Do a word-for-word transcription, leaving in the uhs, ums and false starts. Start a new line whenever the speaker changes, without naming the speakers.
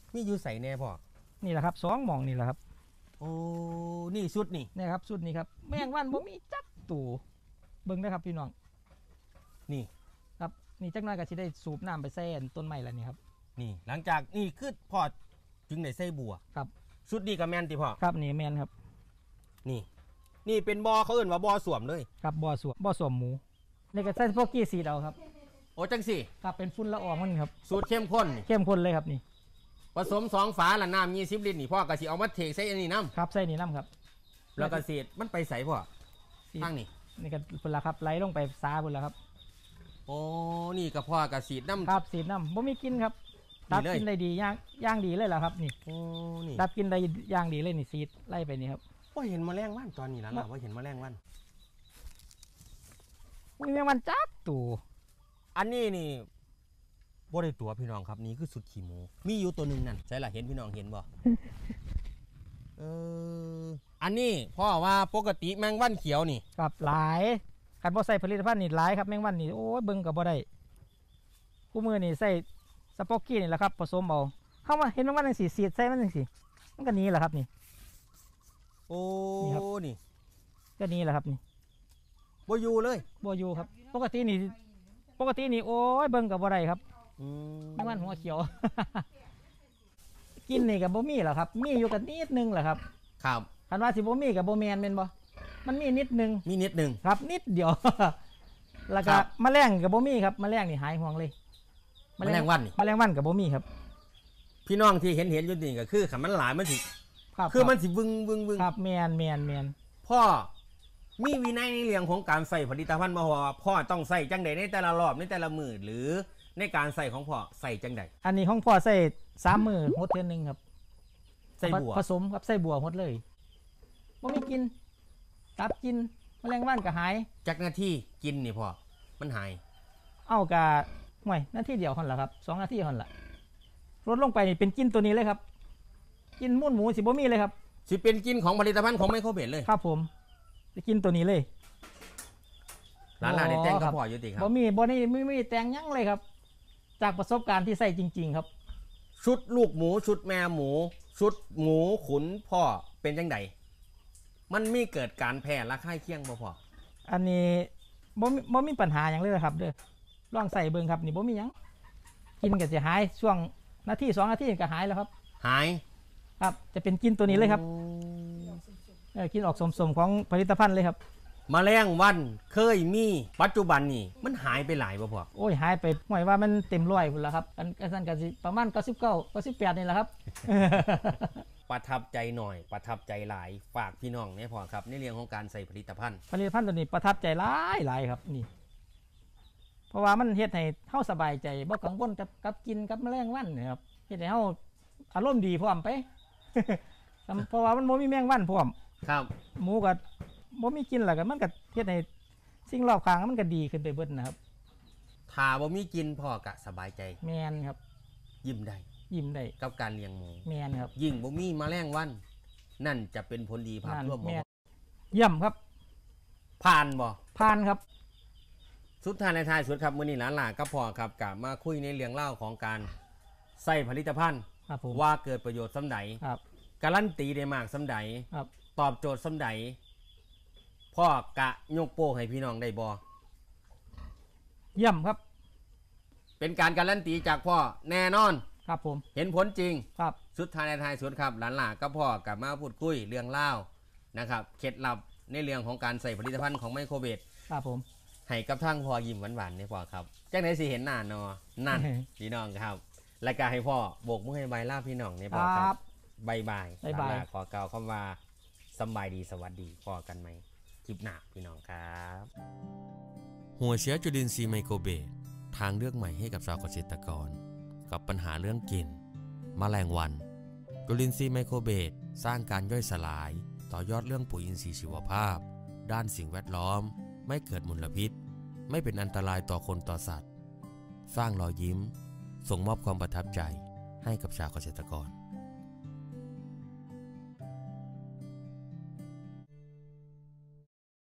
มีอยู่ใส่แน่พ่อ
นี่แหละครับสองหม่องนี่แหละครับ
โอ้นี่สุดนี่
นี่ครับสุดนี่ครับแมงวันบ่มีจักตู่เบิ่งได้ครับพี่น้อง
นี่
ครับนี่จักหน่อยก็สิได้สูบน้ำไปใส่ต้นไม้แล้วนี่ครับ
นี่หลังจากนี่คือพ่อจึงได้ใส่บัว
ครับ
สุดนี่กับแมนติพ่อ
ครับนี่แมนครับ
นี่นี่เป็นบ่อเขาเอ่นว่าบ่อสวมเลย
ครับบ่อสวมบ่อสวมหมูนี่ก็ใส่พวกกี้สีเอาครับ
โอ้จังสิ
ครับเป็นฝุ่นละอองมันครับ
สูตรเข้มข้น
เข้มข้นเลยครับนี่
ผสมสองฝาละน้ำยี่สิบลิตรนี่พ่อกะสิเอามาเทใส่อันนี้น้ำ
ครับใส่นี่น้ำครับ
แล้วก็เศษมันไปใส่พ่อข้างนี่
นี่ก็ฝุ่นละครับไหลลงไปซาฝุ่นละครับ
โอ้นี่ก็พ่อกะสีน้ำ
ครับสีน้ำบ่มีกินครับดับกินได้ดีย่างย่างดีเลยแหละครับนี่
โอ้นี่
ดับกินได้ย่างดีเลยนี่ซีดไล่ไปนี่ครับ
ว่าเห็นแมลงวันตอนนี้แล้วล่ะว่าเห็นแมลงวัน
มีแมงวันจักตู่
อันนี้นี่บ่ได้ตัวพี่น้องครับนี่คือสุดขี้หมูมีอยู่ตัวหนึ่งนั่นใช่ล่ะเห็นพี่น้องเห็นบ่เอออันนี้พ่อว่าปกติแมงวันเขียวนี่
ครับหลายการบ่ใส่ผลิตภัณฑ์นี่หลายครับแมงวันนี่โอ้ยเบิ่งกับบ่ได้คู่มือนี่ใส่สปอกกี้นี่แหละครับผสมเอาเข้ามาเห็นแมงวันจังสีสีใส่มันจังสีมันก็นี้แหละครับนี่
โอ้นี่
ก็นี้แหละครับนี่
บ่อยู่เลย
บ่อยู่ครับปกตินี่ปกตินี่โอ้ยเบิ่งกับบ่ได้ครับแมงวันหัวเขียวกินนี่กับบ่มีแหละครับมีอยู่กันนิดนึงแหละครับ
ครับ
คันว่าสิบ่มีกับบ่แมนเป็นบ่มันมีนิดนึง
มีนิดนึง
ครับนิดเดียวแล้วก็แมลงกับบ่มีครับแมลงนี่หายห่วงเลย
แมลงวันนี่
แมลงวันกับบ่มีครับ
พี่น้องที่เห็นเห็นอยู่นี่ก็คือขันมันหลายมันสิคือมันสิวึงวึงวึง
ครับแมนแมนแมน
พ่อมีวินัยในเรื่องของการใส่ผลิตภัณฑ์มาว่าพ่อต้องใส่จังใดในแต่ละรอบในแต่ละมือหรือในการใส่ของพ่อใส่จังใด
อันนี้ของพ่อใส่สามมือหดเทือนหนึ่งครับ
ใส่บัว
ผสมครับใส่บัวหดเลยบ่มีกินตับกินแมลงวันก็หาย
จากหน้าที่กินนี่พ่อมันหาย
เอากะห่วยนาทีเดียวคนละครับสองนาทีคนละลดลงไปนี่เป็นกินตัวนี้เลยครับกินมุ่นหมูสิบ่มีเลยครับ
สิเป็นกินของผลิตภัณฑ์ของไมโครเบสเลย
ครับผมจะกินตัวนี้เลย
ร้านร้านได้แตงก็พออยู่ติครับ
บ่มีบ่นี่ไม่ไม่แตงยั้งเลยครับจากประสบการณ์ที่ใส่จริงๆครับ
ชุดลูกหมูชุดแม่หมูชุดหมูขุนพ่อเป็นจังไดมันมีเกิดการแพ้ระคายเคียงบ่พ่อ
อันนี้บ่บ่มีปัญหาอย่างเลยครับเด้อลองใส่เบิ่งครับนี่บ่มีหยังกินก็จะหายช่วงนาทีสองนาทีก็หายแล้วครับ
หาย
ครับจะเป็นกินตัวนี้เลยครับกินออกสมๆของผลิตภัณฑ์เลยครับ
แมลงวันเคยมีปัจจุบันนี่มันหายไปหลายบ่พ่อ
โอ้ยหายไปหมายว่ามันเต็มร้อยพุ่นแล้วครับอันนั้นก็สิประมาณเก้าสิบเก้า เก้าสิบแปดนี่แหละครับ
ประทับใจหน่อยประทับใจหลายฝากพี่น้องเนี่ยพ่อครับในเรื่องของการใส่ผลิตภัณฑ์
ผลิตภัณฑ์ตัวนี้ประทับใจหลายหลายครับนี่เพราะว่ามันเฮ็ดให้เฮาสบายใจบ่กังวลกับกับกินกับแมลงวันนะครับเฮ็ดให้เฮาอารมณ์ดีพร้อมไปเพราะว่ามันบ่มีแมงวันพร้อม
ครับ
หมูก็บ่มีกินแล้วก็มันก็เฮ็ดให้สิ่งรอบข้างมันก็ดีขึ้นไปเบิดนะครับ
ถ้าบ่มีกินพ่อกะสบายใจ
แม่นครับ
ยิ้มได้
ยิ้มได้
กับการเลี้ยงหมู
แม่นครับ
ยิ่งบ่มีแมลงวันนั่นจะเป็นผลดีภาพรวมบ่
เยี่ยมครับ
ผ่านบ่
ผ่านครับ
สุดท้ายในท้ายสุดครับมื้อนี้หลานหลานก็พอครับกะมาคุยในเรื่องเล่าของการใส่ผลิตภัณฑ์ว่าเกิดประโยชน์สำใดการันตีได้มากสำใดตอบโจทย์สำใดพ่อกะยกโป้ให้พี่น้องได้บ่
เยี่ยมครับ
เป็นการการันตีจากพ่อแน่นอน
ครับผม
เห็นผลจริง
ครับ
สุดท้ายในท้ายสุดครับหลานหลานก็พ่อกลับมาพูดคุยเรื่องเล่านะครับเคล็ดลับในเรื่องของการใส่ผลิตภัณฑ์ของไมโครเบส
ครับผม
ให้กับทั้งพ่อยิ้มหวานๆนี่พ่อครับจังไหนสิเห็นหน้าเนาะนั่นพี่น้องครับและก็ให้พ่อโบกมือให้ใบลาพี่น้องนี่พ่อครับบายบายหลานหลานขอกล่าวคำว่าสบายดีสวัสดีพ่อกันไหมคลิปหน้าพี่น้องครับหัวเชื้อจุลินทรีย์ไมโครเบสทางเลือกใหม่ให้กับชาวเกษตรกรกับปัญหาเรื่องกลิ่นแมลงวันจุลินทรีย์ไมโครเบสสร้างการย่อยสลายต่อยอดเรื่องปุ๋ยอินทรีย์ชีวภาพด้านสิ่งแวดล้อมไม่เกิดมลพิษไม่เป็นอันตรายต่อคนต่อสัตว์สร้างรอยยิ้มส่งมอบความประทับใจให้กับชาวเกษตรกร